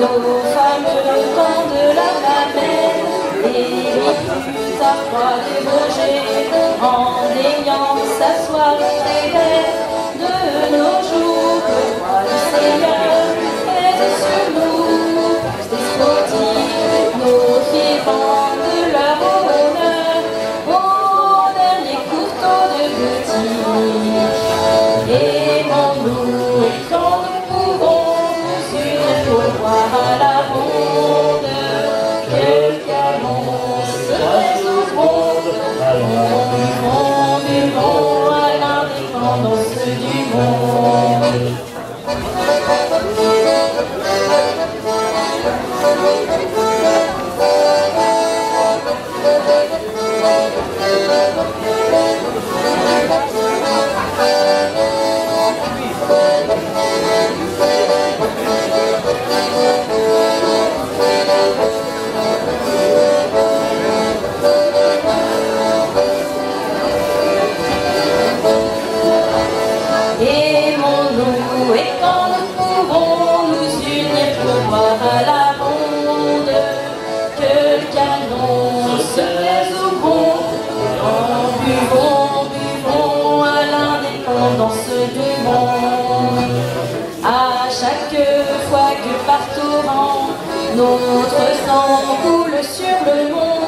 nos fameux temps de la mamelle, et plus à froid débauché, en ayant s'asseoir près d'elle, de nos jours, le roi du Seigneur est sur nous, despotique, nos filles rendent leur honneur au dernier courteau de boutique. Aimons-nous et quand nous pouvons nous unir pour voir à la ronde que canon se résoudront. Buvons à l'indépendance du monde. Aimons-nous et quand nous pouvons nous unir pour voir à la ronde que le canon se résoudront. Buvons à l'indépendance du monde. À chaque fois que par torrent notre sang coule sur le monde,